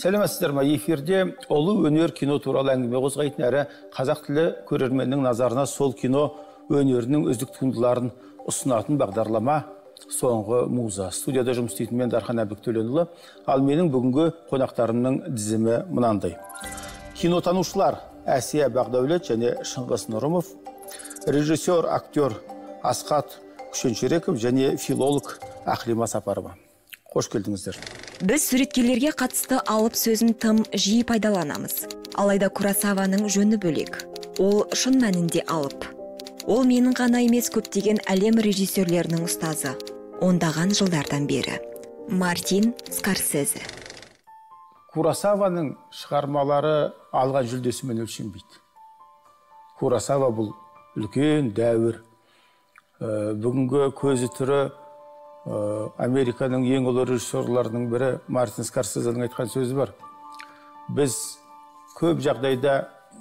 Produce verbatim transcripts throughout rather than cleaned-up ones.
Сәлеметсіздер ме? Эфирде ұлы өнер кино туралы әңгіме қозғайтын әрі қазақ тілі көрерменнің назарына сол кино өнерінің үздік туындыларын ұсынатын бағдарлама соңғы муза. Студияда жұмыс істейтін мен Дархан Әбік Төленұлы, ал менің бүгінгі қонақтарымның тізімі мынандай. Кинотанушылар Әсия Бақдәулет және Шыңғыс Нұрымов, режиссер, актер Асқат Күшеншереков және филолог Ақлима Сапарова. Қош келдіңіздер. Біз суреткерлерге қатысты алып сөзін тым жиі пайдаланамыз. Алайда Куросаваның жөні бөлек. Ол шын мәнінде алып. Ол менің ғана емес көптеген әлем режиссерлерінің ұстазы. Ондаған жылдардан бері. Мартин Скорсезе. Куросаваның шығармалары алған жүлдесімен өлшенбейді. Куросава бұл үлкен дәуір. Бүгінгі көзі түрі Американың ең ұлы режиссерларының бірі Мартин Скорсезенің айтқан сөзі бар. Біз көп жағдайда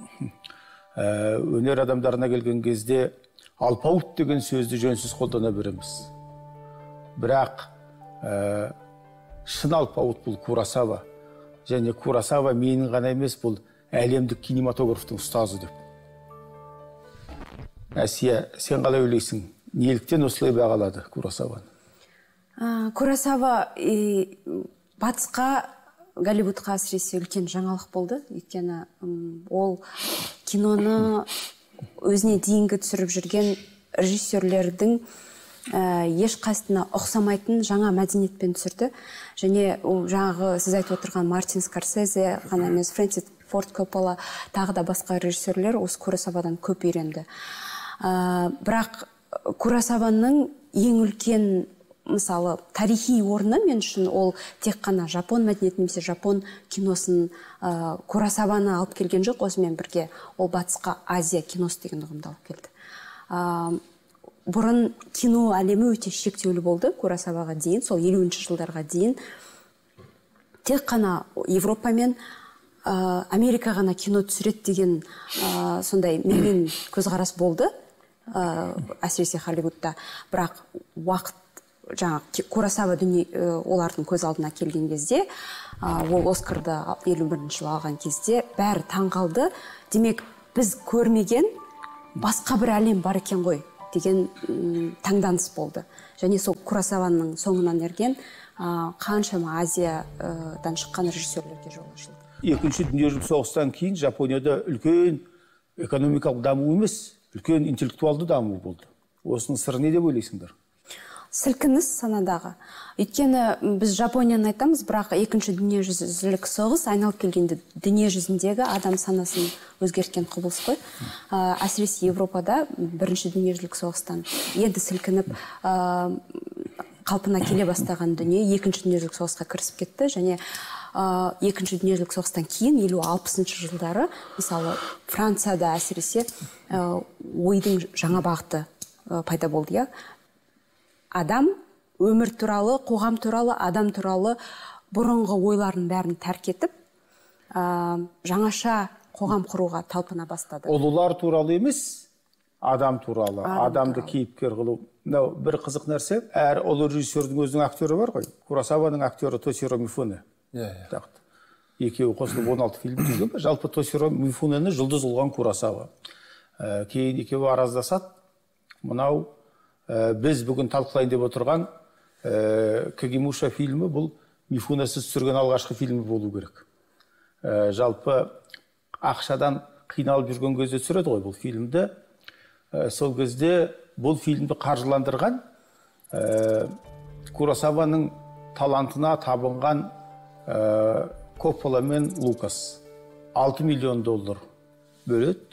өнер адамдарына келген кезде алпауыт деген сөзді жөнсіз қолдана береміз. Бірақ шын алпауыт бұл Куросава. Және Куросава менің ғана емес, бұл әлемдік кинематографтың ұстазы деп. Әсия, сен қалай ойлайсың? Неліктен осылай бағалады Куросаваны? Куросава батысқа, Голливудқа әсіресе үлкен жаңалық болды. Өйткені ол киноны өзіне дейінгі түсіріп жүрген режиссерлердің ешқайсысына ұқсамайтын жаңа мәдениетпен түсірді. Және жаңағы сіз айтып отырған Мартин Скорсезе, ғана емес Фрэнсис Форд Коппола, тағы да басқа режиссерлер осы Куросавадан көп үйренді. Бірақ Куросаваның ең үлкен, мысалы, тарихи орны мен үшін ол тек қана жапон мәдениеті немесе жапон киносын Куросаваны алып келген жоқ, осымен бірге ол батысқа Азия киносы деген ұғымды алып келді. Бұрын кино әлемі өте шектеулі болды Куросаваға дейін, сол елуінші жылдарға дейін. Тек қана Европа мен Америка ғана кино түсіреді деген сондай менің көзқарас болды, әсіресе Холливудта. Бірақ уақыт жаңа Куросава олардың көз алдына келген кезде, ол Оскарды елу бірінші жылы алған кезде бәрі таңғалды. Демек, біз көрмеген басқа бір әлем бар екен ғой деген таңданыс болды. Және сол Куросаваның соңынан ерген қаншама Азиядан шыққан режиссерлерге жол ашылды. Екінші дүниежүзілік соғыстан кейін Жапонияда үлкен экономикалық даму емес, үлкен интеллектуалды даму болды. Осының сыры не деп ойлайсыңдар? Сілкініс санадағы. Өйткені біз Жапонияны айтамыз, бірақ екінші дүниежүзілік соғыс айналып келгенде дүние жүзіндегі адам санасын өзгерткен құбылыс қой. Әсіресе Европада бірінші дүниежүзілік соғыстан енді сілкініп қалпына келе бастаған дүние екінші дүниежүзілік соғысқа кірісіп кетті. Және екінші дүниежүзілік соғыстан кейін елу алпысыншы жылдары, мысалы, Францияда әсіресе ойдың жаңа бағыты пайда болды. Адам өмір туралы, қоғам туралы, адам туралы бұрынғы ойларын бәрін тәрк етіп, жаңаша қоғам құруға талпына бастады. Ұлылар туралы емес, адам туралы, адамды кейіпкер қылу. Бір қызық нәрсе, әр ұлы режиссердің өзінің актері бар ғой. Куросаваның актері Тосиро Мифуне. Екеуі қосылып он алты фильм түсірген. Жалпы Тосиро Мифунені жұлдыз қылған Куросава. Кейін екеуі араздасады. Мынау біз бүгін талқылайын деп отырған Кагемуша фильмі, бұл Мифунесіз түсірген алғашқы фильмі болу керек. Жалпы ақшадан қиналып жүрген кезде түсіреді ғой бұл фильмді. Сол кезде бұл фильмді қаржыландырған Куросаваның талантына табынған Коппола мен Лукас алты миллион доллар бөледі.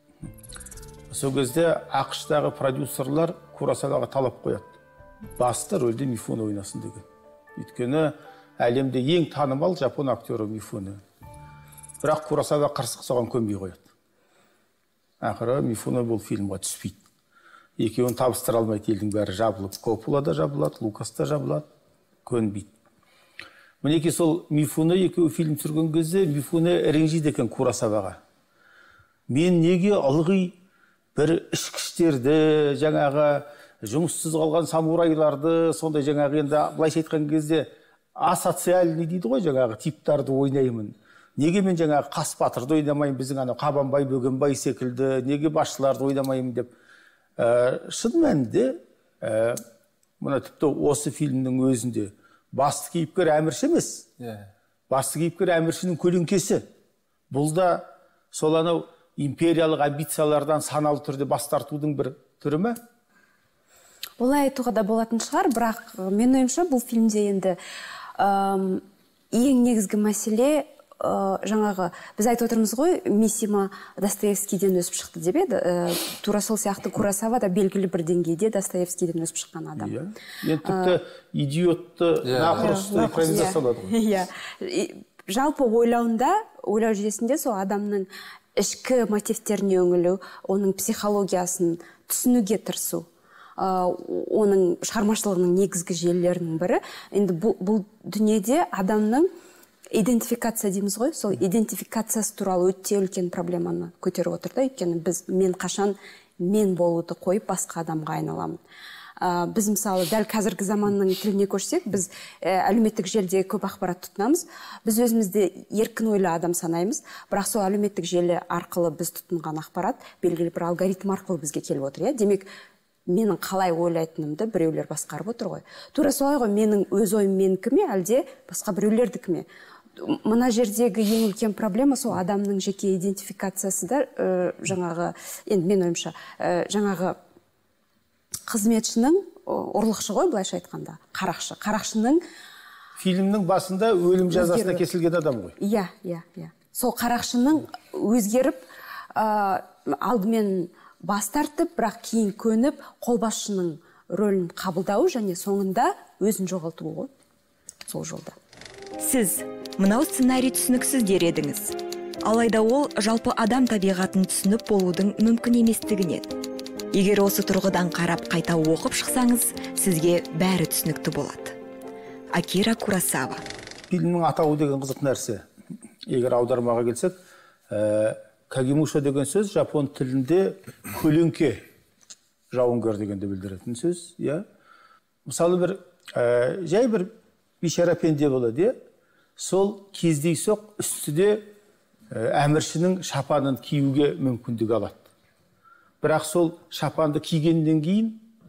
Сол кезде ақштағы продюсерлар Куросаваға талап қояды. Басты рөлде Мифуне ойнасын деген. Өйткені әлемде ең танымал жапон актері Мифуне. Бірақ Куросава қырсық соған көнбей қояды. Ақыры Мифуне бұл фильмға түспейді. Екеуін табыстыра алмайды, елдің бәрі жабылып. Коппола да жабылады, Лукас та жабылады, көнбейді. Мінеки сол Мифуне екеуі фильм түсірген кезде Мифуне ренжиді екен Куросаваға. Мен неге ылғи бір ішкіштерді, жаңағы жұмыссыз қалған самурайларды, сондай жаңағы енді былайша айтқан кезде асоциальный дейді ғой, жаңағы типтарды ойнаймын. Неге мен жаңағы қас батырды ойнамаймын, біздің ана Қабанбай, Бөгенбай секілді, неге басшыларды ойнамаймын деп. Ә, шын мәнінде, ә, мына тіпті осы фильмнің өзінде басты кейіпкер әмірші емес. Басты кейіпкер әміршінің көлеңкесі. Бұл да сол анау империялық амбициялардан саналы түрде бас тартудың бір түрі ме? Олай айтуға да болатын шығар, бірақ мен ойымша бұл фильмде енді Эм, ең негізгі мәселе э, жаңағы біз айтып отырмыз ғой, Мисима Достоевскийден өсіп шықты деп еді. Э, тура сол сияқты Куросава да белгілі бір деңгейде Достоевскийден өсіп шыққан адам. Иә. Енді тіпті идиотты нақұрысты экранизация салады ғой. Иә. Жалпы ойлауында, ойлау жүйесінде сол адамның ішкі мотивтеріне үңілу, оның психологиясын түсінуге тырысу. Оның шығармашылығының негізгі желілерінің бірі. Енді бұл, бұл дүниеде адамның идентификация дейміз ғой, сол идентификациясы туралы өте үлкен проблеманы көтеріп отыр да, өйткені біз мен қашан мен болуды қойып басқа адамға айналамын. Ә, біз мысалы дәл қазіргі заманның тіліне көшсек, біз ә, әлеуметтік желіде көп ақпарат тұтынамыз. Біз өзімізді еркін ойлы адам санаймыз, бірақ сол әлеуметтік желі арқылы біз тұтынған ақпарат белгілі бір алгоритм арқылы бізге келіп отыр. Иә? Демек, менің қалай ойлайтынымды біреулер басқарып отыр ғой. Тура солай ғой, менің өз ойым менікі ме, әлде басқа біреулердікі ме? Мына жердегі ең үлкен проблема сол адамның жеке идентификациясы да, ә, жаңағы, енді мен ойымша, ә, жаңағы қызметшінің, ұрлықшы ғой, былайша айтқанда, қарақшы. Қарақшының фильмнің басында өлім жазасына кесілген адам ғой. Иә, иә, иә. Сол қарақшының өзгеріп, ә, алдымен бас тартып, бірақ кейін көніп, қолбасшының рөлін қабылдауы және соңында өзін жоғалтуы ғой сол жолда. Сіз мынау сценарий түсініксіз дер едіңіз. Алайда ол жалпы адам табиғатын түсініп болудың мүмкін еместігінен. Егер осы тұрғыдан қарап қайта оқып шықсаңыз, сізге бәрі түсінікті болады. Акира Куросава. Фильмнің атауы деген қызық нәрсе. Егер аудармаға келсек, ә, Кагемуша деген сөз жапон тілінде көлеңке, жауынгер дегенді білдіретін сөз. Я? Мысалы бір, ә, жай бір бейшара пенде болады. Я? Сол кездейсоқ үстіде ә, әміршінің шапанын киюге мүмкіндік алады. Бірақ сол шапанды кигеннен кейін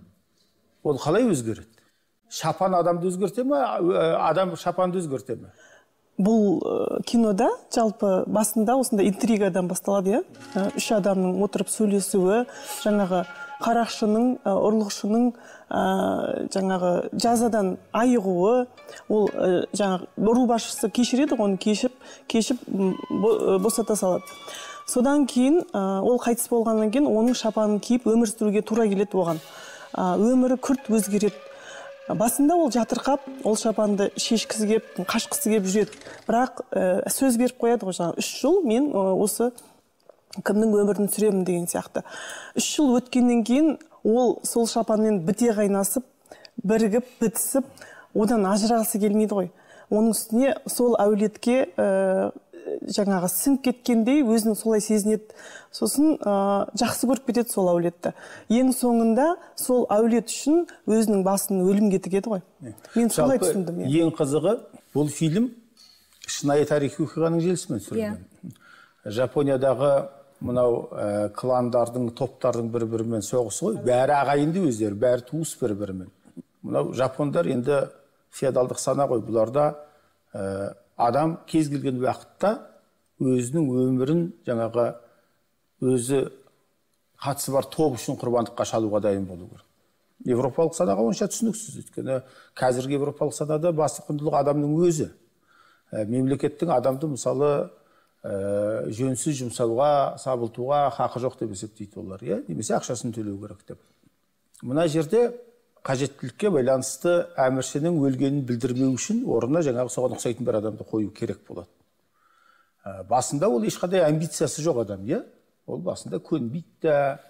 ол қалай өзгереді? Шапан адамды өзгерте ме, адам шапанды өзгерте ме? Бұл ә, кинода жалпы басында осындай интригадан басталады, иә. Үш адамның отырып сөйлесуі, жаңағы қарақшының, ұрлықшының ә, жаңағы жазадан айығуы, ол ә, жаңағы ру басшысы кешіреді, оны кешіп, кешіп босата салады. Содан кейін ә, ол қайтыс болғаннан кейін оның шапанын киіп өмір сүруге тура келеді оған. Ә, өмірі күрт өзгереді. Басында ол жатырқап, ол шапанды шешкісі кеп, қашқысы кеп жүреді. Бірақ ә, сөз беріп қояды ғой, жаңағы үш жыл мен ә, осы кімнің өмірін сүремін деген сияқты. Үш жыл өткеннен кейін ол сол шапанмен біте қайнасып, бірігіп, бітісіп, одан ажырағысы келмейді ғой. Оның үстіне сол әулетке ә, жаңағы сіңіп кеткендей өзінің солай сезінеді. Сосын ә, жақсы көріп кетеді сол әулетті. Ең соңында сол әулет үшін өзінің басын өлімге тігеді ғой. Мен солай түсіндім. Ең қызығы, бұл фильм шынайы тарихи оқиғаның желісімен түсірілген. Жапониядағы мынау ә, кландардың, топтардың бір-бірімен соғысы ғой. Бәрі ағайынды өздері, бәрі туыс бір-бірімен. Мынау жапондар енді феодалдық сана ғой. Бұларда ә, адам кез келген уақытта өзінің өмірін жаңағы өзі қатысы бар топ үшін құрбандыққа шалуға дайын болу керек. Европалық санаға онша түсініксіз. Өйткені қазіргі европалық санада басты құндылық адамның өзі. Ә, мемлекеттің адамды мысалы ә, жөнсіз жұмсауға, сабылтуға хақы жоқ деп есептейді олар, иә? Немесе ақшасын төлеу керек деп. Мына жерде қажеттілікке байланысты әміршінің өлгенін білдірмеу үшін орнына жаңағы соған ұқсайтын бір адамды қою керек болады. Ә, басында ол ешқандай амбициясы жоқ адам, иә? Ол басында көнбейді.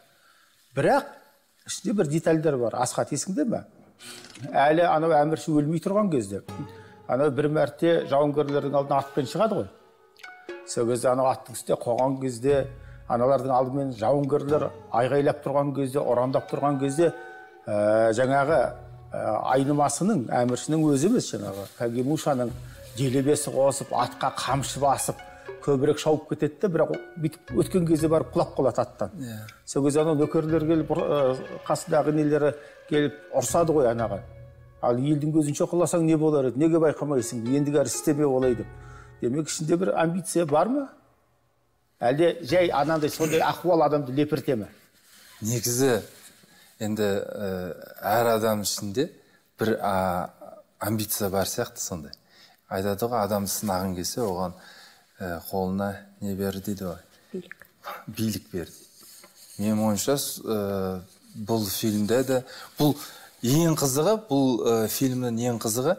Бірақ ішінде бір детальдар бар. Асхат, есіңде ме? Әлі анау әмірші өлмей тұрған кезде, анау бір мәрте жауынгерлердің алдына атпен шығады ғой. Сол кезде анау аттың үстінде қойған кезде, аналардың алдымен жауынгерлер айғайлап тұрған кезде, ұрандап тұрған кезде, ә, жаңағы айнымасының әміршінің өзі емес, жаңағы Кагемушаның делебесі қосып, атқа қамшы басып, көбірек шауып кетеді, бірақ бүйтіп өткен кезде барып құлап қалады аттан. Сол кезде ана нөкерлер келіп, қасындағы нелері келіп ұрсады ғой анаған. Ал елдің көзінше құласаң не болар еді, неге байқамайсың, ендігәрі істеме олай деп. Демек ішінде бір амбиция бар ма? Әлде жай анандай сондай ахуал адамды лепірте ме? Негізі енді әр адам ішінде бір амбиция бар сияқты сондай. Айтады ғой, адамды сынағың келсе, оған қолына не берді дейді ғой? Билік. Билік берді. Мен ойымша бұл фильмде де, бұл ең қызығы, бұл фильмнің ең қызығы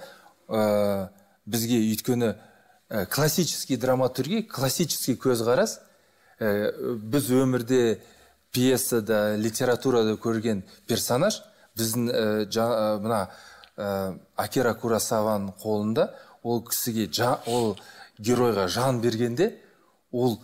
бізге өйткені классический драматургия, классический көзқарас, біз өмірде пьесада, литературада көрген персонаж, біздің мына Акира Куросаваның қолында ол кісіге, ол геройға жан бергенде, ол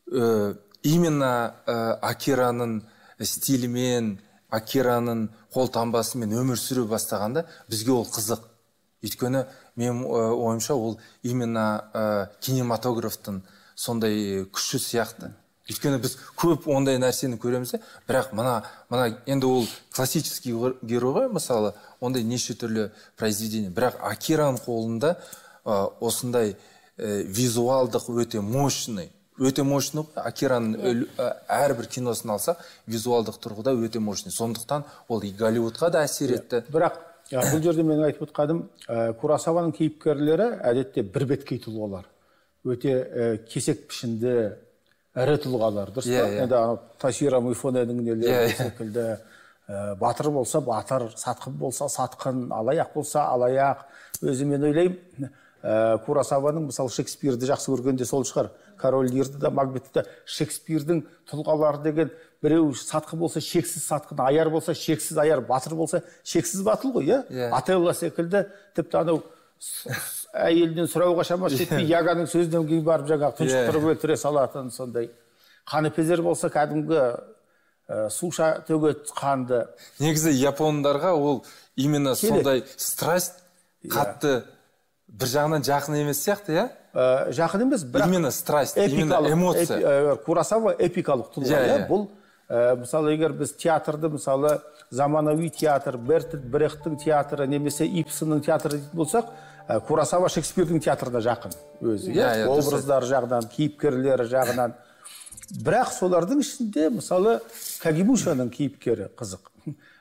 именно Акираның стилімен, Акираның қолтаңбасымен өмір сүре бастағанда бізге ол қызық. Өйткені мен ойымша ол именно кинематографтың сондай күші сияқты. Өйткені біз көп ондай нәрсені көреміз, бірақ мына енді ол классический герой ғой, мысалы, ондай неше түрлі произведение. Бірақ Акираның қолында осындай визуалдық өте мощный, өте мощный, Акираның әрбір киносын алсақ, визуалдық тұрғыда өте мощный. Сондықтан ол и Голливудқа да әсер етті. Бірақ бұл жерде мен айтып отқаным, Куросаваның кейіпкерлері әдетте бір беткей тұлғалар. Өте кесек пішінді, ірі тұлғалар. Дұрыс па? Енді Таширо Мифуненің нелері секілді, батыр болса батыр, сатқын болса сатқын, алаяқ болса алаяқ. Өзі мен ойлаймын, Куросаваның мысалы Шекспирді жақсы көргенде сол шығар. Король Лирді де, Макбетті де, Шекспирдің тұлғалары деген біреу сатқын болса шексіз сатқын, аяр болса шексіз аяр, батыр болса шексіз батыл ғой, иә? Отелло секілді, тіпті анау әйелден сұрауға шамасы жетпей, Яганың сөзінен кейін барып жаңағы тұншықтырып өлтіре салатын сондай. Қаныпезер болса кәдімгі суша төгет қанды. Негізі япондарға ол именно сондай страсть қатты бір жағынан жақын емес сияқты, иә? Жақын емес, бірақ именно страсть, именно эмоция. Куросава эпикалық тұлға. Бұл мысалы егер біз театрды, мысалы заманауи театр, Бертранд Брехттің театры немесе Ипсонның театры дейтін болсақ, Куросава Шекспирдің театрына жақын өзі. Образдар жағынан, кейіпкерлері жағынан. Бірақ солардың ішінде мысалы Кагемушаның кейіпкері қызық.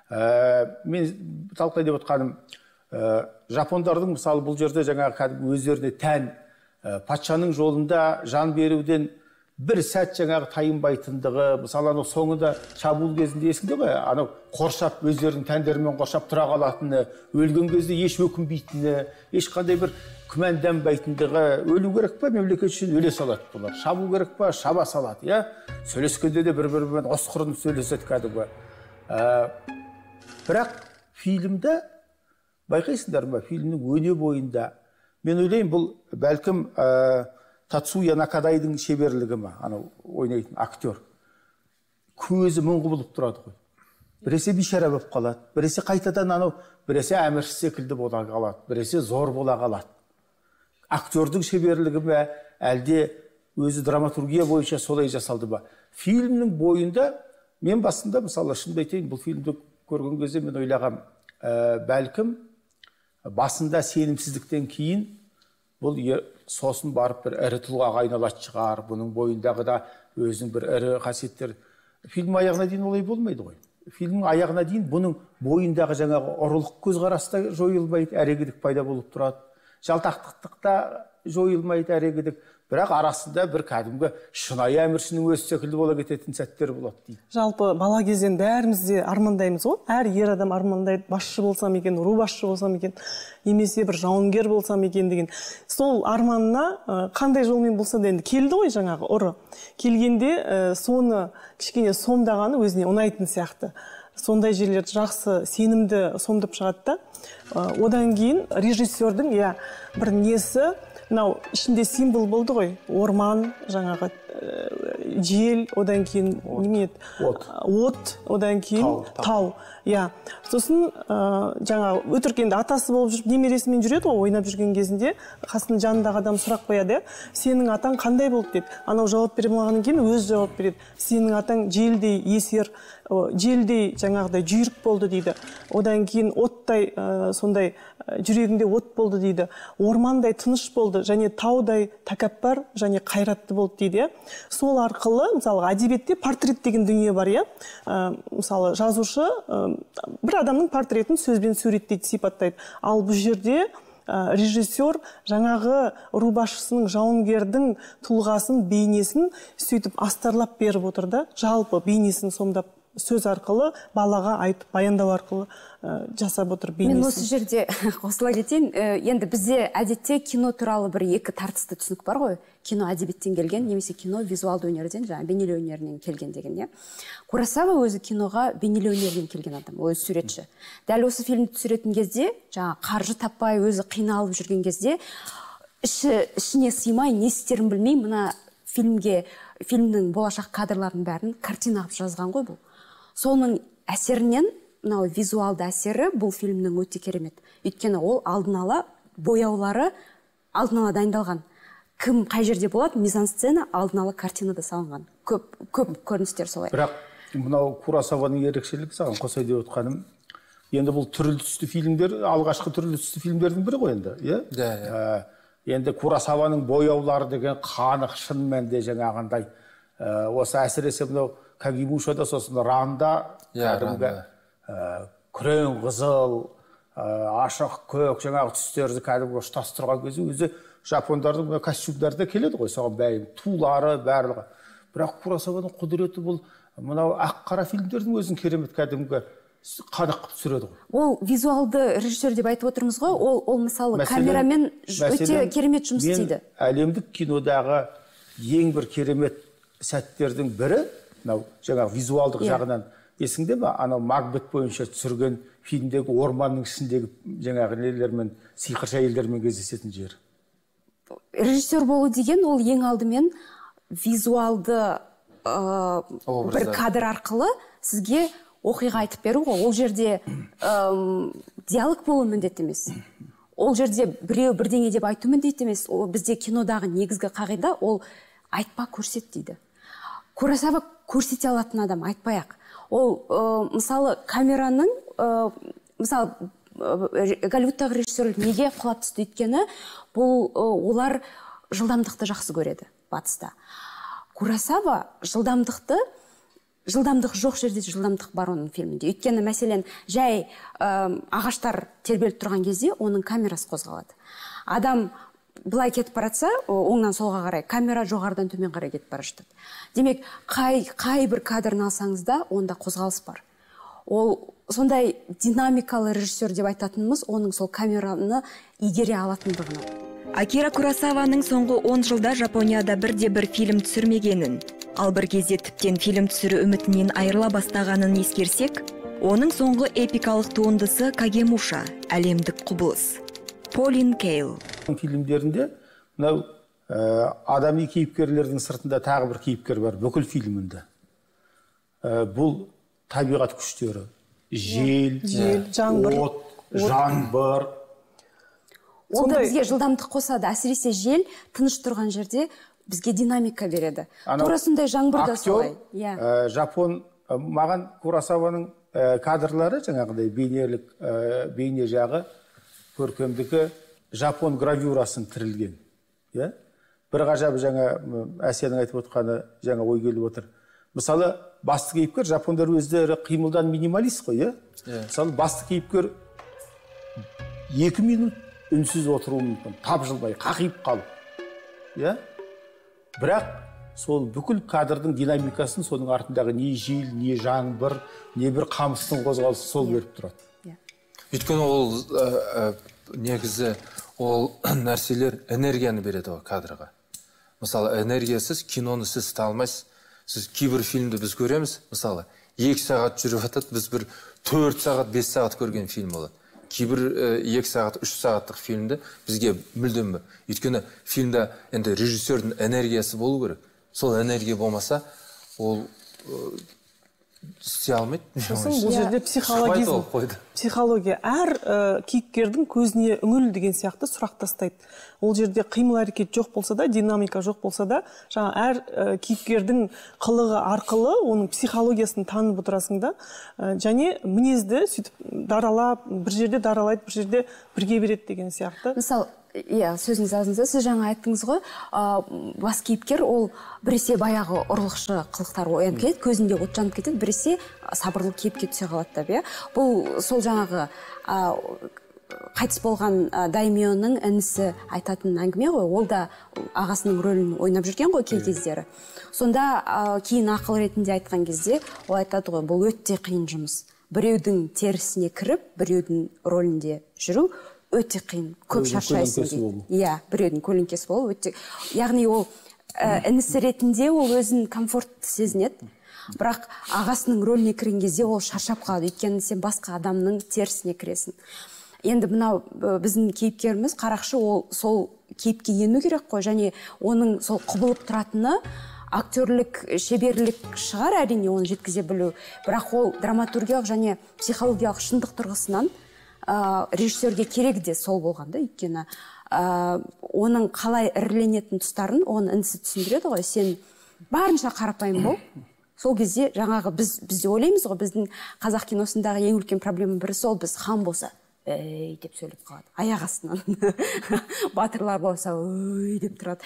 Мен талқылай деп отқаным, жапондардың мысалы бұл жерде жаңағы өздеріне тән патшаның жолында жан беруден бір сәт жаңағы тайынбайтындығы, мысалы анау соңында шабуыл кезінде есіңде ғой, анау қоршап өздерінің тәндерімен қоршап тұра қалатыны, өлген кезде еш өкінбейтіні, ешқандай бір күмәнданбайтындығы, өлу керек па мемлекет үшін өле салады бұлар, шабу керек па шаба салады, иә? Сөйлескенде де бір-бірімен осқырынып сөйлеседі кәдімгі. Бірақ фильмді байқайсыңдар ма, фильмнің өне бойында мен ойлаймын, бұл бәлкім Тацуя Накадайдың шеберлігі ма, анау ойнайтын актер. Көзі мың құбылып тұрады ғой. Біресе бишара болып қалады, біресе қайтадан анау, біресе әмірші секілді бола қалады, біресе зор бола қалады. Актердің шеберлігі ме, әлде өзі драматургия бойынша солай жасалды ба? Фильмнің бойында, мен басында, мысалы, шынымды айтайын, бұл фильмді көрген кезде мен ойлағам, бәлкім басында сенімсіздіктен кейін бұл сосын барып бір ірі тұлғаға айналады шығар, бұның бойындағы да өзінің бір ірі қасиеттер. Фильм аяғына дейін олай болмайды ғой. Фильмнің аяғына дейін бұның бойындағы жаңағы ұрылық көзқараста жойылмайды, әрегідік пайда болып тұрады. Жалтақтықтықта жойылмайды, әрегідік. Бірақ арасында бір кәдімгі шынайы әміршінің өзі секілді бола кететін сәттер болады дейді. Жалпы бала кезден бәріміз де армандаймыз ғой. Әр ер адам армандайды, басшы болсам екен, ру басшы болсам екен, немесе бір жауынгер болсам екен деген. Сол арманына қандай жолмен болса да енді келді ғой жаңағы ұры. Келгенде соны кішкене сомдағаны өзіне ұнайтын сияқты. Сондай жерлерді жақсы, сенімді сомдап шығады да. Одан кейін режиссердің иә бір несі, мынау ішінде символ болды ғой, орман, жаңағы жел, одан кейін неме еді? От. От, одан кейін Тау, тау. тау. Иә. Сосын ә, жаңа өтірік енді атасы болып жүріп немересімен жүреді ғой, ойнап жүрген кезінде қасының жанындағы адам сұрақ қояды, сенің атаң қандай болды дейді. Анау жауап бере алмағаннан кейін өзі жауап береді. Сенің атаң желдей есер, желдей жаңағыдай жүйрік болды дейді. Одан кейін оттай ә, сондай ә, жүрегінде от болды дейді. Ормандай тыныш болды және таудай тәкаппар және қайратты болды дейді. Сол арқылы мысалы әдебиетте портрет деген дүние бар, иә. Ә, мысалы жазушы ә, бір адамның портретін сөзбен суреттейді, сипаттайды. Ал бұл жерде ә, режиссер жаңағы рубашысының, жауынгердің тұлғасын, бейнесін сөйтіп астарлап беріп отыр да, жалпы бейнесін сомдап сөз арқылы балаға айтып баяндау арқылы ә, жасап отыр бейнесін. Мен осы жерде қосыла кетейін. Енді бізде әдетте кино туралы бір екі тартысты түсінік бар ғой. Кино әдебиеттен келген, немесе кино визуалды өнерден, жаңа бейнелеу өнерінен келген деген, иә. Куросава өзі киноға бейнелеу өнерінен келген адам, өзі суретші. Дәл осы фильмді түсіретін кезде, жаңа қаржы таппай, өзі қиналып жүрген кезде, іші ішіне сыймай, не істерін білмей, мына фильмге, фильмнің болашақ кадрларының бәрін картина қылып жазған ғой бұл. Соның әсерінен, мынау визуалды әсері бұл фильмнің өте керемет. Өйткені ол алдын ала бояулары алдын ала дайындалған. Кім қай жерде болады, мизансцена алдын ала картинада салынған. Көп көп көріністер солай. Бірақ мынау Куросаваның ерекшелігі саған қосай деп отқаным, енді бұл түрлі түсті фильмдер, алғашқы түрлі түсті фильмдердің бірі ғой енді, иә? Да, иә. Енді Куросаваның бояулары деген қанық, шын мәнінде жаңағындай. Осы әсіресе мынау Кагимушада, сосын Ранда, кәдімгі күрең қызыл, ашық көк жаңағы түстерді кәдімгі ұштас тұрған кезде өзі жапондардың костюмдары да келеді ғой, соған бәйім, тулары барлығы. Бірақ Куросаваның құдіреті бұл мынау ақ-қара фильмдердің өзін керемет кәдімгі қанық қылып түсіреді ғой. Ол визуалды режиссер деп айтып отырмыз ғой, ол ол мысалы камерамен өте керемет жұмыс істейді. Мен әлемдік кинодағы ең бір керемет сәттердің бірі, мынау жаңағы визуалдық жағынан есіңде ме? Анау Макбет бойынша түсірген фильмдегі орманның ішіндегі жаңағы нелермен, сиқыршы әйелдермен кездесетін жер. Режиссер болу деген ол ең алдымен визуалды ә, бір кадр арқылы сізге оқиға айтып беру ғой. Ол жерде ә, диалог болу міндет емес. Ол жерде біреу бірдеңе деп айту міндет емес. Ол бізде кинодағы негізгі қағида ол айтпа, көрсет дейді. Куросава көрсете алатын адам, айтпай-ақ. Ол ә, мысалы камераның, ә, мысалы ә, Голливудтағы режиссерлер неге құлап түсті өйткені, бұл ә, олар жылдамдықты жақсы көреді батыста. Куросава жылдамдықты, жылдамдық жоқ жерде жылдамдық бар оның фильмінде. Өйткені мәселен жай ә, ағаштар тербеліп тұрған кезде оның камерасы қозғалады. Адам былай кетіп баратса, оңнан солға қарай, камера жоғарыдан төмен қарай кетіп бара жатады. Демек, қай, қай бір кадрын алсаңыз да, онда қозғалыс бар. Ол сондай динамикалы режиссер деп айтатынымыз, оның сол камераны игере алатындығына. Акира Куросаваның соңғы он жылда Жапонияда бірде бір фильм түсірмегенін, ал бір кезде тіптен фильм түсіру үмітінен айырыла бастағанын ескерсек, оның соңғы эпикалық туындысы Кагемуша, әлемдік құбылыс. Полин Кейл. Фильмдерінде мынау ә, адами кейіпкерлердің сыртында тағы бір кейіпкер бар, бүкіл фильмінде. Ә, бұл табиғат күштері, жел, жел, жаңбыр, от, жаңбыр. Ол да бізге жылдамдық қосады. Әсіресе жел тыныш тұрған жерде бізге динамика береді. Тура сондай жаңбыр да солай. Ә, Жапон, маған Куросаваның ә, кадрлары жаңағыдай бейнелік, ә, бейне жағы көркемдікі жапон гравюрасын тірілген. Yeah? Бір ғажабы жаңа Әсияның айтып отқаны жаңа ой келіп отыр. Мысалы, басты кейіпкер, жапондар өздері қимылдан минималист қой, yeah? Yeah. Мысалы, басты кейіпкер екі минут үнсіз отыруы мүмкін, тапжылмай, қақиып қалып. Yeah? Бірақ сол бүкіл кадрдың динамикасын соның артындағы не жел, не жаңбыр, не бір қамыстың қозғалысы сол беріп тұрады. Өйткені ол ә, ә, негізі ол нәрселер энергияны береді ғой кадрға. Мысалы, энергиясыз киноны сіз талмайсыз. Сіз кейбір фильмді біз көреміз, мысалы, екі сағат жүріп жатады, біз бір төрт сағат, бес сағат көрген фильм болады. Кейбір екі сағат, үш сағаттық фильмді бізге мүлдем. Өйткені фильмде енді режиссердің энергиясы болу керек. сол энергия болмаса ол істей алмайды. Сосын бұл жерде психологизм, психология әр ә, кейіпкердің көзіне үңіл деген сияқты сұрақ тастайды. Ол жерде қимыл әрекет жоқ болса да, динамика жоқ болса да, жаңа әр ә, кейіпкердің қылығы арқылы оның психологиясын танып отырасың да, ә, және мінезді сөйтіп даралап, бір жерде даралайды, бір жерде бірге береді деген сияқты. Мысалы, иә, сөзіңіз аузыңызда, сіз жаңа айттыңыз ғой, бас кейіпкер ол біресе баяғы ұрлықшы қылықтар оянып кетеді, көзінде от жанып кетеді, біресе сабырлы кейіпке түсе қалады деп, иә. Бұл сол жаңағы қайтыс болған даймионың інісі айтатын әңгіме ғой, ол да ағасының рөлін ойнап жүрген ғой кей кездері. Сонда кейін ақыл ретінде айтқан кезде ол айтады ғой, бұл өте қиын жұмыс. Біреудің терісіне кіріп, біреудің рөлінде жүру өте қиын, көп шаршайсың дейді. Иә, біреудің көлеңкесі болу өте. Яғни ол інісі ретінде ол өзін комфортты сезінеді. Бірақ ағасының рөліне кірген кезде ол шаршап қалады, өйткені сен басқа адамның терісіне кіресің. Енді мынау біздің кейіпкеріміз Қарақшы, ол сол кейіпке ену керек қой, және оның сол құбылып тұратыны актерлік шеберлік шығар, әрине оны жеткізе білу. Бірақ ол драматургиялық және психологиялық шындық тұрғысынан режиссерге керек де сол болғанда, өйткені оның қалай іріленетін тұстарын оның інісі түсіндіреді ғой, сен барынша қарапайым бол. Сол кезде жаңағы біз бізде ойлаймыз ғой, біздің қазақ киносындағы ең үлкен проблема бірі сол, біз хан болса ей деп сөйлеп қалады, аяқ астынан. Батырлар болса ой деп тұрады.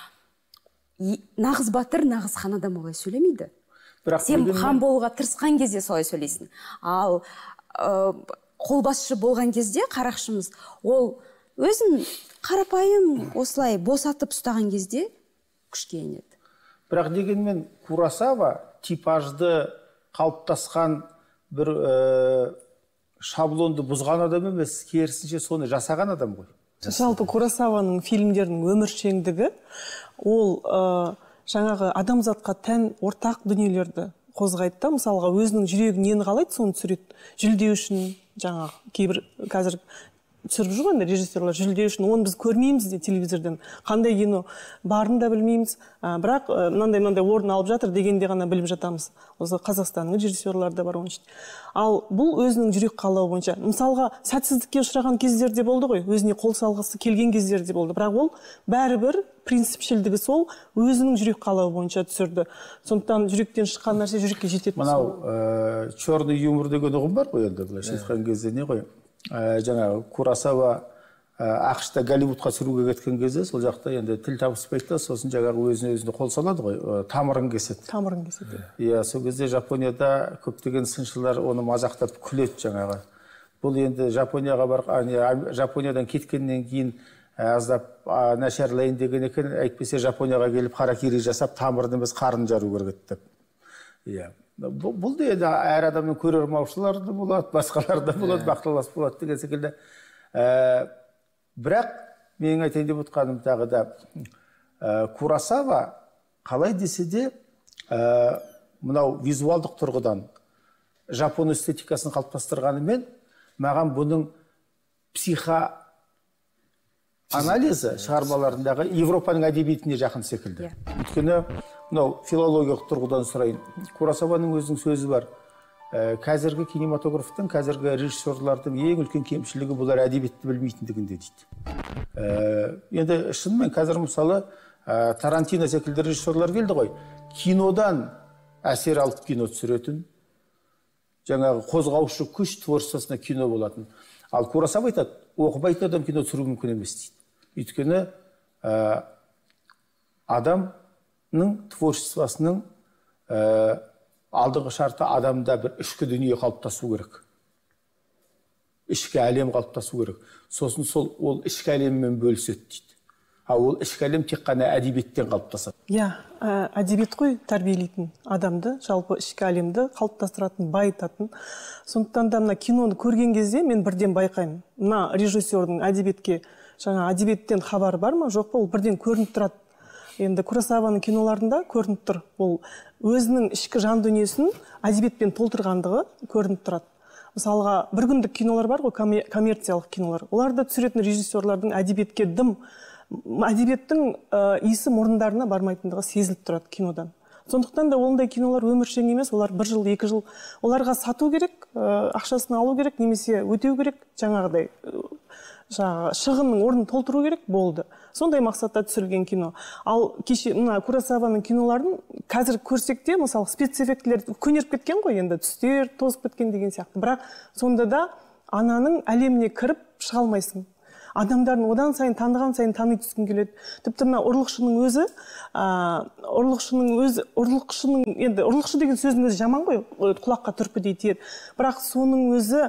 Нағыз батыр, нағыз хан адам олай сөйлемейді. Сен хан болуға тырысқан кезде солай сөйлейсің. Ал қолбасшы болған кезде Қарақшымыз, ол өзін қарапайым осылай босатып ұстаған кезде күшке енеді. Бірақ дегенмен Куросава типажды қалыптасқан бір ә, шаблонды бұзған адам емес, керісінше соны жасаған адам ғой. Жалпы Куросаваның фильмдерінің өміршеңдігі ол ә, жаңағы адамзатқа тән ортақ дүниелерді қозғайды да, мысалға өзінің жүрегі нені қалайды, соны түсіреді. Жүлде үшін, жаңағы кейбір қазір түсіріп жүрген режиссерлар жүлде үшін, оны біз көрмейміз де телевизордан, қандай кино барын да білмейміз, ә, бірақ мынандай мынандай орын алып жатыр дегенде ғана біліп жатамыз. Осы Қазақстанның режиссерлары да бар оның ішінде. Ал бұл өзінің жүрек қалауы бойынша, мысалға сәтсіздікке ұшыраған кездерде болды ғой, өзіне қол салғысы келген кездерде болды, бірақ ол бәрібір принципшілдігі сол, өзінің жүрек қалауы бойынша түсірді. Сондықтан жүректен шыққан нәрсе жүрекке жетеді. Мынау черный юмор деген ұғым бар ғой, енді былайша айтқан кезде не ғой? Жаңағы Куросава ақш та Голливудқа түсіруге кеткен кезде сол жақта енді тіл табыспайды да, сосын жаңағы өзіне өзіне қол салады ғой, тамырын кеседі. Тамырын кеседі. Иә, сол кезде Жапонияда көптеген сыншылар оны мазақтап күледі жаңағы. Бұл енді Жапонияға бар, Жапониядан кеткеннен кейін аздап нашарлайын деген екен, әйтпесе Жапонияға келіп харакири жасап тамырын емес қарын жару керек деп. Иә. Бұл да енді әр адамның көрермаушылары да болады, басқалар да болады, бақталас болады деген секілді. Бірақ менің айтайын деп отқаным тағы да, Куросава қалай десе де мынау визуалдық тұрғыдан жапон эстетикасын қалыптастырғанымен, маған бұның психоанализі шығармаларындағы Европаның әдебиетіне жақын секілді. Өйткені мынау филологиялық тұрғыдан сұрайын. Куросаваның өзінің сөзі бар. Қазіргі кинематографтың, қазіргі режиссерлардың ең үлкен кемшілігі бұлар әдебиетті білмейтіндігінде дейді. Енді шынымен қазір мысалы Тарантино секілді режиссерлар келді ғой. Кинодан әсер алып кино түсіретін, жаңағы қозғаушы күш творчествосына кино болатын. Ал Куросава айтады, оқымайтын адам кино түсіру мүмкін емес дейді. Өйткені адамның творчествосының алдыңғы шарты адамда бір ішкі дүние қалыптасу керек. Ішкі әлем қалыптасу керек. Сосын сол ол ішкі әлеммен бөліседі дейді. А ол ішкі әлем тек қана әдебиеттен қалыптасады. Иә, әдебиет қой тәрбиелейтін адамды, жалпы ішкі әлемді қалыптастыратын, байытатын. Сондықтан да мына киноны көрген кезде мен бірден байқаймын. Мына режиссердің әдебиетке, жаңа әдебиеттен хабары бар ма, жоқ па, ол бірден көрініп тұрады. Енді Куросаваның киноларында көрініп тұр. Ол өзінің ішкі жан дүниесін әдебиетпен толтырғандығы көрініп тұрады. Мысалға, бір күндік кинолар бар ғой, коммерциялық кинолар. Оларда түсіретін режиссерлардың әдебиетке дым әдебиеттің иісі мұрындарына бармайтындығы сезіліп тұрады кинодан. Сондықтан да ондай кинолар өміршең емес, олар бір жыл, екі жыл, оларға сату керек, ақшасын алу керек, немесе өтеу керек, жаңағыдай жаңағы шығынның орнын толтыру керек, болды. Сондай мақсатта түсірілген кино. Ал кеше мына Куросаваның киноларын қазір көрсек те, мысалы спецэффектілер көнеріп кеткен ғой, енді түстер тозып кеткен деген сияқты. Бірақ сонда да ананың әлеміне кіріп шыға алмайсың. Адамдардың одан сайын таныған сайын тани түскің келеді. Тіпті мына ұрлықшының өзі, ұрлықшының өзі, ұрлықшының, енді ұрлықшы деген сөздің өзі жаман ғой, құлаққа түрпідей тиеді. Бірақ соның өзі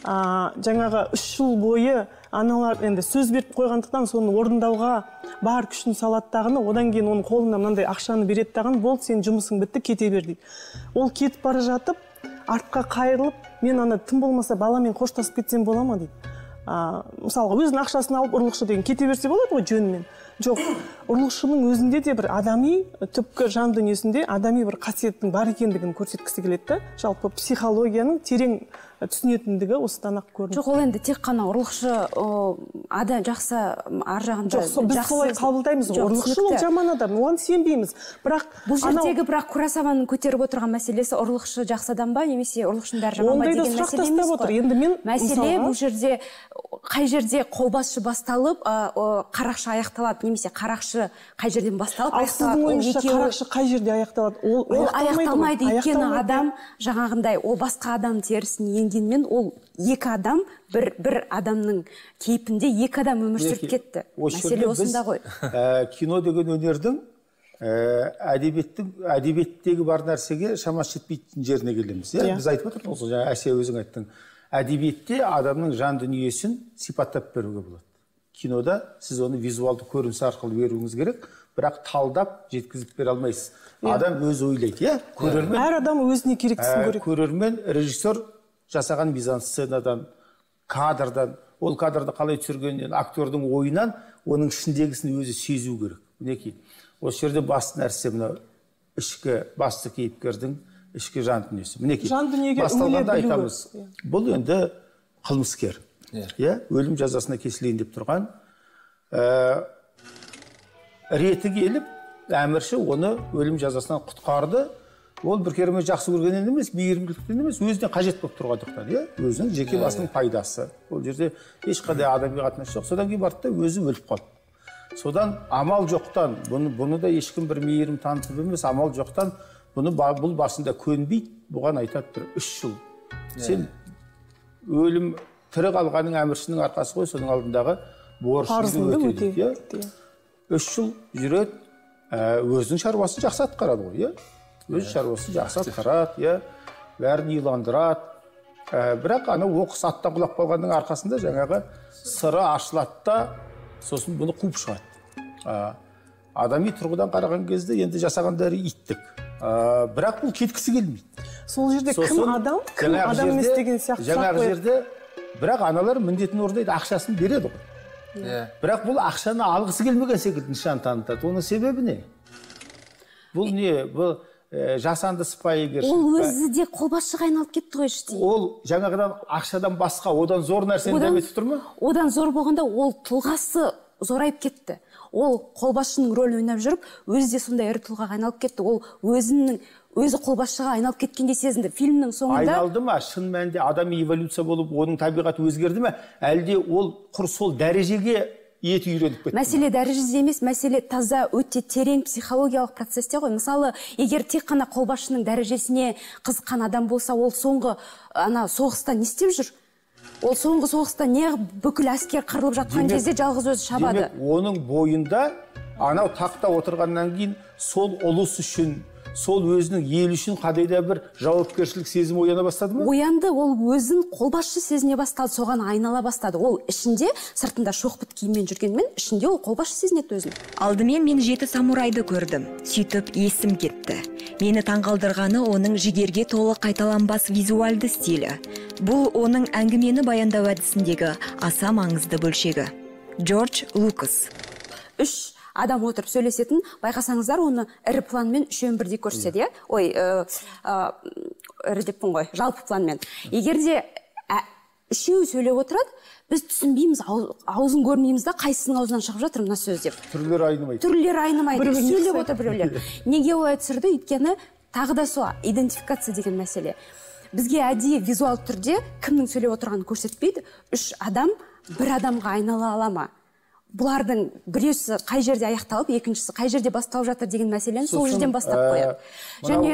жаңағы үш жыл бойы аналар енді сөз беріп қойғандықтан соны орындауға бар күшін салаттағыны, одан кейін оның қолына мынандай ақшаны береді дағын, болды, сен жұмысың бітті, кете бер дейді. Ол кетіп бара жатып, артқа қайырылып, мен ана тым болмаса баламен қоштасып кетсем бола ма дейді. Мысалға өзінің ақшасын алып ұрлықшы деген кете берсе болады ғой жөнмен. Жоқ, ұрлықшының өзінде де бір адами, түпкі жан дүниесінде адами бір қасиеттің бар екендігін көрсеткісі келеді. Жалпы психологияның терең түсінетіндігі осыдан ақ көрінеді. Жоқ, ол енді тек қана ұрлықшы адам жақсы ар жағында. Жоқ, біз солай қабылдаймыз. Ұрлықшы ол жаман адам, оған сенбейміз. Бірақ бұл жердегі бірақ Куросаваның көтеріп отырған мәселесі ұрлықшы жақсы адам ба, немесе ұрлықшының бәрі жаман ба деген мәселе емес қой. Мәселе бұл жерде қай жерде қолбасшы басталып, қарақшы аяқталады, немесе қарақшы қай жерден басталып аяқталады. Ал сіздің ойыңызша қарақшы қай жерде аяқталады? Ол аяқталмайды, өйткені адам жаңағындай ол басқа адам терісіне енгенмен ол екі адам бір бір адамның кейпінде екі адам өмір сүріп кетті. Мәселе осында ғой. Кино деген өнердің әдебиеттің әдебиеттегі бар нәрсеге шамасы жетпейтін жеріне келеміз. Біз айтып отырмыз, жаңа Әсия өзің айттың. Әдебиетте адамның жан дүниесін сипаттап беруге болады. Кинода сіз оны визуалды көрініс арқылы беруіңіз керек, бірақ талдап жеткізіп бере алмайсыз. Адам өзі ойлайды, иә? Көрермен. Әр адам өзіне керектісін көреді. Көрермен режиссер жасаған мизансценадан, кадрдан, ол кадрды қалай түсіргеннен, актердің ойынан, оның ішіндегісін өзі сезу керек. Мінекей, осы жерде басты нәрсе мына ішкі басты кейіпкердің ішкі жан дүниесі. Мінекей, басталғанда айтамыз, бұл енді қылмыскер. Өлім жазасына кесілейін деп тұрған. Реті келіп, әмірші оны өлім жазасынан құтқарды. Ол бір керемет жақсы көргеннен емес, мейірімділіктен емес, өзіне қажет болып тұрғандықтан, өзінің жеке басының пайдасы. Ол жерде ешқандай адамға қатынасы жоқ. Содан кейін барды да өзі өліп қалды. Содан амал жоқтан, бұны да ешкім бір мейірім танытып емес, амал жоқтан бұны бұл басында көнбейді, бұған айтады бір үш жыл. Сен өлім тірі қалғаның әміршінің арқасы ғой, соның алдындағы борышыңды өтеді. Үш жыл жүреді, өзінің шаруасын жақсы атқарады ғой, өз шаруасын жақсы атқарады, бәрін иландырады. Бірақ ана оқыс аттан құлап қалғанның арқасында жаңағы сыры ашылады да, сосын бұны қуып шығады. Адами тұрғыдан қараған кезде енді жасаған дәрі иттік. Бірақ бұл кеткісі келмейді. Сол жерде кім адам, кім адам емес деген сияқты. Жаңағы жерде, бірақ аналар міндетін орындайды, ақшасын береді ғой. Бірақ бұл ақшаны алғысы келмеген секілді нышан танытады. Оның себебі не? Бұл не? Бұл жасанды сыпайы. Ол өзі де қолбасшыға айналып кетті ғой іште. Ол жаңағыдан ақшадан басқа, одан зор нәрсені дәметіп тұр ма? Одан зор болғанда ол тұлғасы зорайып кетті. Ол қолбасшының рөлін ойнап жүріп, өзі де сондай ірі тұлғаға айналып кетті. Ол өзінің өзі қолбасшыға айналып кеткенде сезінді. Фильмнің соңында айналды ма? Шын мәнінде адами эволюция болып, оның табиғаты өзгерді ме? Әлде ол құр сол дәрежеге еті үйреніп кетті? Мәселе дәрежеде емес, мәселе таза өте терең психологиялық процесте ғой. Мысалы, егер тек қана қолбасшының дәрежесіне қызыққан адам болса, ол соңғы ана соғыста не істеп жүр? Ол соңғы соғыста не бүкіл әскер қырылып жатқан кезде жалғыз өзі шабады. Демек, оның бойында анау тақта отырғаннан кейін сол ұлыс үшін, сол өзінің ел үшін қадайда бір жауапкершілік сезімі ояна бастады ма? Оянды, ол өзін қолбасшы сезіне бастады, соған айнала бастады. Ол ішінде, сыртында шоқпыт киіммен жүргенмен, ішінде ол қолбасшы сезінеді өзін. Алдымен мен жеті самурайды көрдім. Сөйтіп есім кетті. Мені таңғалдырғаны оның жігерге толы қайталанбас визуалды стилі. Бұл оның әңгімені баяндау әдісіндегі аса маңызды бөлшегі. Джордж Лукас. Үш адам отырып сөйлесетін, байқасаңыздар, оны ірі планмен үшеуін бірдей көрсетеді, иә? Ой, ірі деппін ғой, жалпы планмен. Егер де үшеуі сөйлеп отырады, біз түсінбейміз, аузын көрмейміз да, қайсысының аузынан шығып жатыр мына сөз деп. Түрлері айнымайды. Түрлері айнымайды. Сөйлеп отыр біреулер. Неге олай түсірді? Өйткені тағы да сол идентификация деген мәселе. Бізге әдейі визуал түрде кімнің сөйлеп отырғанын көрсетпейді. Үш адам бір адамға айнала ала ма? Бұлардың біреусі қай жерде аяқталып, екіншісі қай жерде басталып жатыр деген мәселені сол жерден бастап қояды. Және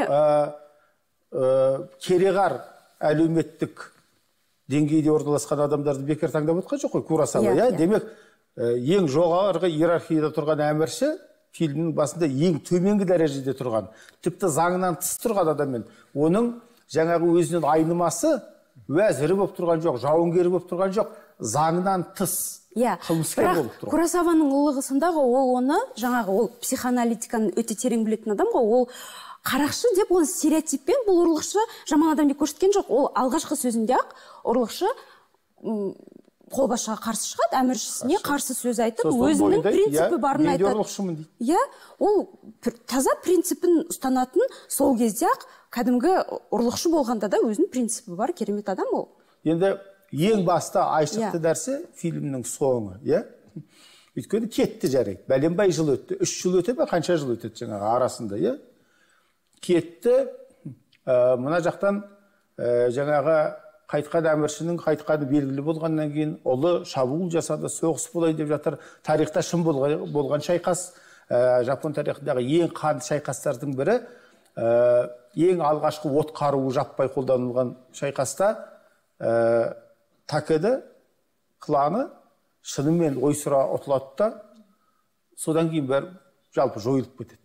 кереғар әлеуметтік деңгейде орналасқан адамдарды бекер таңдап отқан жоқ қой, Куросава. Демек, ең жоғарғы иерархияда тұрған әмірші фильмнің басында ең төменгі дәрежеде тұрған, тіпті заңнан тыс тұрған адаммен, оның жаңағы өзінен айнымасы уәзірі болып тұрған жоқ, жауынгері болып тұрған жоқ, заңнан тыс қылмыскер болып тұрған. Куросаваның ұлығысындағы ол оны, жаңағы ол психоаналитиканы өте терең білетін адам ғой, ол қарақшы деп оны стереотиппен бұл ұрлықшы жаман адам деп көрсеткен жоқ. Ол алғашқы сөзінде-ақ ұрлықшы қолбасшыға қарсы шығады, әміршісіне қарсы сөз айтып, өзінің принципі барын айтады. Иә, ол таза принципін ұстанатын сол кезде-ақ кәдімгі ұрлықшы болғанда да өзінің принципі бар, керемет адам ол. Енді ең басты айшықты дәрсе фильмнің соңы, иә? Өйткені кетті жарайды. Бәленбай жыл өтті. Үш жыл өте бе, қанша жыл өтеді жаңағы арасында, иә? Кетті, мына жақтан жаңағы қайтқан әміршінің қайтқаны белгілі болғаннан кейін ұлы шабуыл жасады, соғыс болайын деп жатыр. Тарихта шын болған шайқас, Жапон тарихындағы ең қанды шайқастардың бірі, ең алғашқы от қаруы жаппай қолданылған шайқаста Такеда кланы шынымен ойсыра ұтылады да, содан кейін бәрі жалпы жойылып кетеді.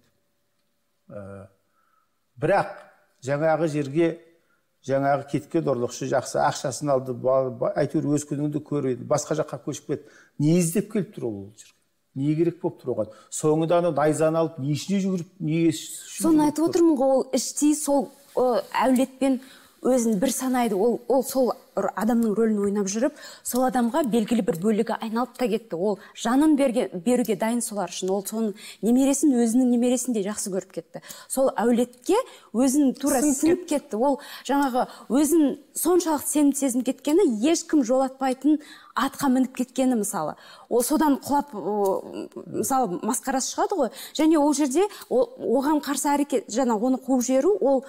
Бірақ жаңағы жерге жаңағы кеткен ұрлықшы жақсы ақшасын алды, әйтеуір өз күніңді көреді, басқа жаққа көшіп кетті. Не іздеп келіп тұр ол жерге? Не керек болып тұр оған? Соңында найзаны алып, не ішіне жүгіріп, не соны айтып отырмын ғой, ол іштей сол әулетпен өзін бір санайды, ол сол адамның рөлін ойнап жүріп, сол адамға белгілі бір бөлігі айналып та кетті. Ол жанын беруге дайын солар үшін. Ол соның немересін өзінің немересіндей жақсы көріп кетті. Сол әулетке өзін тура сіңіп кетті. Ол жаңағы өзін соншалық сенім сезім кеткені, ешкім жолатпайтын атқа мініп кеткені мысалы. Ол содан құлап, мысалы, масқарасы шығады ғой. Және ол жерде оған қарсы әрекет, жаңа оны қуып жіберу, ол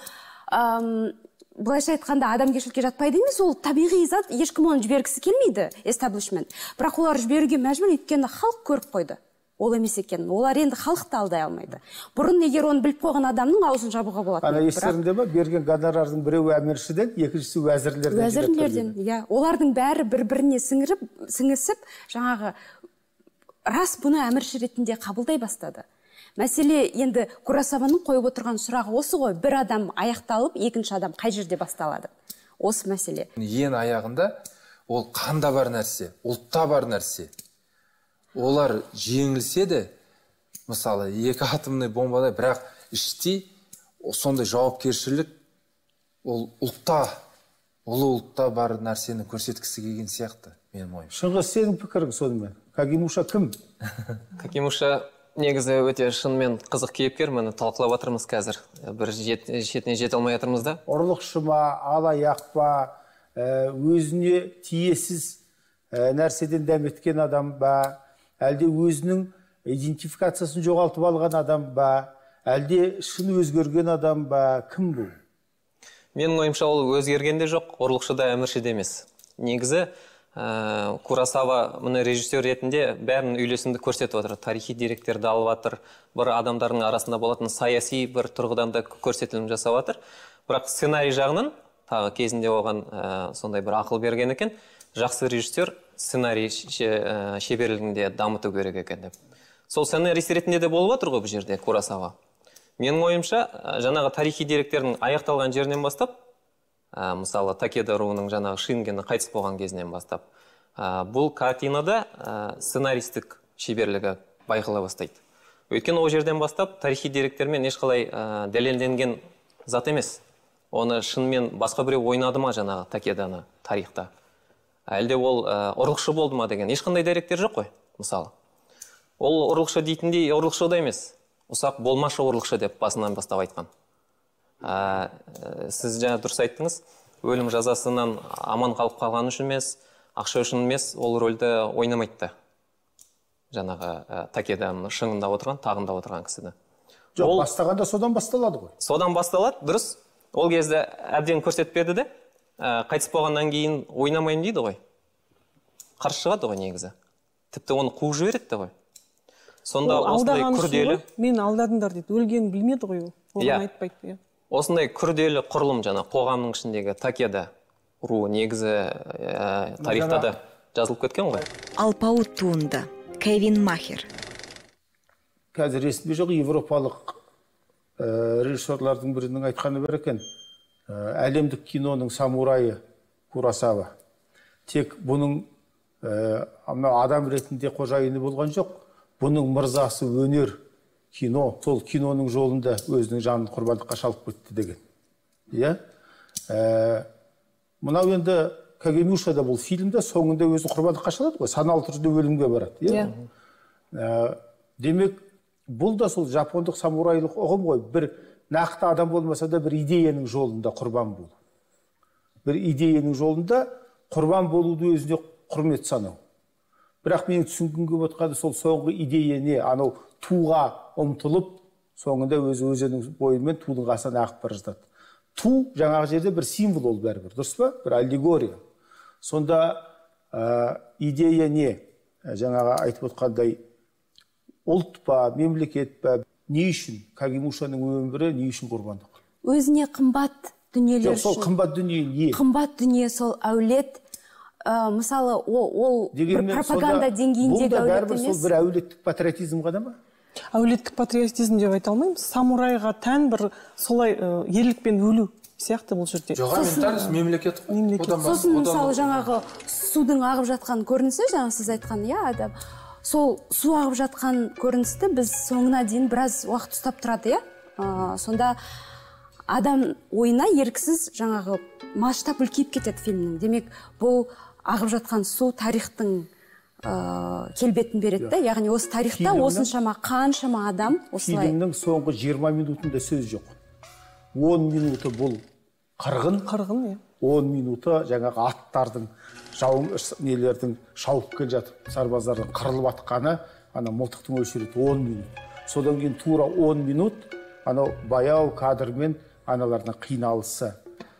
былайша айтқанда адамгершілікке жатпайды емес, ол табиғи зат, ешкім оны жібергісі келмейді, эстаблишмент. Бірақ олар жіберуге мәжбүр, өйткені халық көріп қойды. Ол емес екенін. Олар енді халықты алдай алмайды. Бұрын егер оны біліп қойған адамның аузын жабуға болады. Ана естерінде ме, берген гонорардың біреуі әміршіден, екіншісі уәзірлерден. Уәзірлерден, иә. Олардың бәрі бір-біріне сіңіріп, сіңісіп, жаңағы рас бұны әмірші ретінде қабылдай бастады. Мәселе енді Куросаваның қойып отырған сұрағы осы ғой, бір адам аяқталып, екінші адам қай жерде басталады? Осы мәселе. Ең аяғында ол қанда бар нәрсе, ұлтта бар нәрсе. Олар жеңілсе де, мысалы, екі атомный бомбада, бірақ іштей сондай жауапкершілік ол ұлтта, ұлы ұлтта бар нәрсені көрсеткісі келген сияқты, менің ойым. Шыңғыс, сенің пікірің сонымен? Кагемуша кім? Кагемуша негізі өте шынымен қызық кейіпкер, мені талқылап жатырмыз қазір. Бір шетіне жете алмай жатырмыз да. Ұрлықшы ма, алаяқ па, өзіне тиесіз нәрседен дәметкен адам ба, әлде өзінің идентификациясын жоғалтып алған адам ба, әлде шын өзгерген адам ба, кім бұл? Менің ойымша ол өзгерген де жоқ, ұрлықшы да әмірші де емес. Негізі Куросава мұны режиссер ретінде бәрін үйлесімді көрсетіп отыр. Тарихи деректерді алып отыр, бір адамдардың арасында болатын саяси бір тұрғыдан да көрсетілім жасап отыр. Бірақ сценарий жағынан, тағы кезінде оған сондай бір ақыл берген екен, жақсы режиссер сценарий шеберлігінде дамыту керек екен деп. Сол сценарист ретінде де болып отыр ғой бұл жерде Куросава. Менің ойымша, жаңағы тарихи деректердің аяқталған жерінен бастап, мысалы, Такеда руының жаңағы Шингені қайтыс болған кезінен бастап, бұл картинада сценаристік шеберлігі байқала бастайды. Өйткені ол жерден бастап тарихи деректермен ешқалай дәлелденген зат емес. Оны шынымен басқа біреу ойнады ма жаңағы Такеданы тарихта? Әлде ол ұрлықшы болды ма деген ешқандай деректер жоқ қой, мысалы. Ол ұрлықшы дейтіндей ұрлықшы да емес, ұсақ болмашы ұрлықшы деп басынан бастап айтқан. Сіз жаңа дұрыс айттыңыз, өлім жазасынан аман қалып қалған үшін емес, ақша үшін емес, ол рөлді ойнамайды. Жаңағы Такеданың шыңында отырған, тағында отырған кісіні. Жоқ, бастағанда содан басталады ғой. Содан басталады, дұрыс. Ол кезде әбден көрсетпеді де, қайтыс болғаннан кейін ойнамайым дейді ғой. Қарсы шығады ғой негізі. Тіпті оны қуып жібереді ғой. Сонда осындай күрделі, мен алдадыңдар дейді, өлгенін білмеді ғой ол. Оған айтпайды. Осындай күрделі құрылым жаңа қоғамның ішіндегі Такеда руы негізі тарихта да жазылып кеткен ғой. Алпауыт туынды. Кевин Махер. Қазір ресми жоқ, европалық режиссерлардың бірінің айтқаны бар екен. Әлемдік киноның самурайы Куросава. Тек бұның адам ретінде қожайыны болған жоқ. Бұның мырзасы өнер, кино, сол киноның жолында өзінің жанын құрбандыққа шалып кетті деген. Иә? Мынау енді Кагемюшада бұл фильмде соңында өзін құрбандыққа шалады ғой, саналы түрде өлімге барады. Иә? Демек, бұл да сол жапондық самурайлық ұғым ғой. Бір нақты адам болмаса да бір идеяның жолында құрбан болу. Бір идеяның жолында құрбан болуды өзіне құрмет санау. Бірақ менің түсінгім келіп отырғаны сол соңғы идея не? Анау туға ұмтылып, соңында өзі өзінің бойымен тудың қасынан ағып бара жатады. Ту жаңағы жерде бір символ ол бәрібір, дұрыс па? Бір аллегория. Сонда идея не? Жаңағы айтып отқандай, ұлт па, мемлекет па, не үшін? Кагемушаның өмірі не үшін құрбандық? Өзіне қымбат дүниелер үшін. Сол қымбат дүние не? Қымбат дүние сол әулет. Мысалы, ол пропаганда деңгейіндегі әулет емес. Бұл бір әулеттік патриотизм ғана ма? Әулеттік патриотизм деп айта алмаймыз. Самурайға тән бір солай ерлікпен өлу сияқты бұл жерде. Жоға менталист мемлекет. Сосын мысалы жаңағы судың ағып жатқан көрінісі, жаңа сіз айтқан, иә, адам. Сол су ағып жатқан көріністі біз соңына дейін біраз уақыт ұстап тұрады, иә. Сонда адам ойына еріксіз жаңағы масштаб үлкейіп кетеді фильмнің. Демек, бұл ағып жатқан су тарихтың келбетін береді да, яғни осы тарихта осыншама қаншама адам осылай. Фильмнің соңғы жиырма минутында сөз жоқ. он минуты бұл қырғын, қырғын, иә. он минуты жаңағы аттардың, жауын нелердің шауып келе жатып, сарбаздардың қырылып атқаны, ана мылтықтың өшіреді он минут. Содан кейін тура он минут анау баяу кадрмен аналардың қиналысы.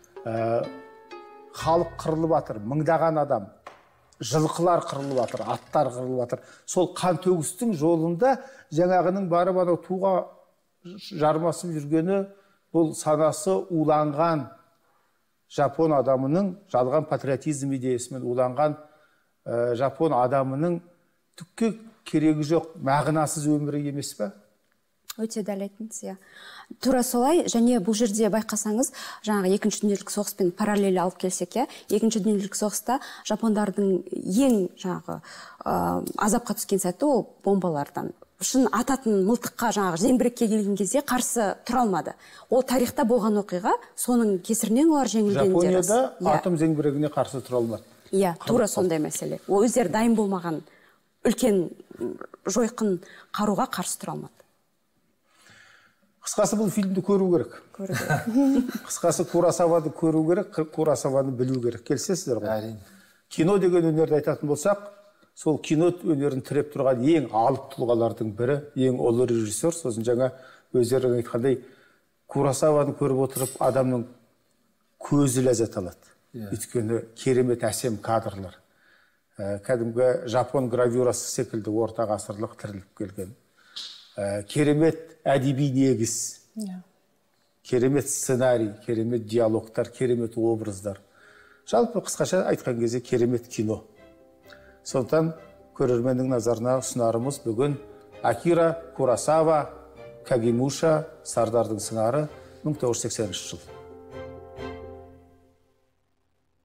Халық қырылып атыр, мыңдаған адам, жылқылар қырылып атыр, аттар қырылып атыр. Сол қан төгістің жолында жаңағының барып анау туға жармасып жүргені бұл санасы уланған жапон адамының, жалған патриотизм идеясымен уланған жапон адамының түкке керегі жоқ, мағынасыз өмірі емес пе? Өте дәл айттыңыз, иә. Тура солай, және бұл жерде байқасаңыз, жаңағы екінші дүниежүзілік соғыспен параллель алып келсек, иә, екінші дүниежүзілік соғыста жапондардың ең жаңағы азапқа түскен сәті ол бомбалардан. Шын ататын мылтыққа жаңағы зеңбірекке келген кезде қарсы тұра алмады. Ол тарихта болған оқиға, соның кесірінен олар жеңілгендер. Жапонияда атом зеңбірегіне қарсы тұра алмады. Иә, тура сондай мәселе. Ол өздері дайын болмаған үлкен жойқын қаруға қарсы тұра алмады. Қысқасы бұл фильмді көру керек. Көру керек. Қысқасы Куросаваны көру керек, Куросаваны білу керек. Келісесіздер ғой? Әрине. Кино деген өнерді айтатын болсақ, сол кино өнерін тіреп тұрған ең алып тұлғалардың бірі, ең ұлы режиссер, сосын жаңа өздерің айтқандай, Куросаваны көріп отырып, адамның көзі ләззат алады. Өйткені керемет әсем кадрлар. Кәдімгі жапон гравюрасы секілді орта ғасырлық тіріліп келген. Керемет әдеби негіз, керемет сценарий, керемет диалогтар, керемет образдар. Жалпы қысқаша айтқан кезде керемет кино. Сондықтан көрерменнің назарына ұсынарымыз бүгін Акира Куросава, Кагемуша, Сардардың сыңары, мың тоғыз жүз сексенінші жыл.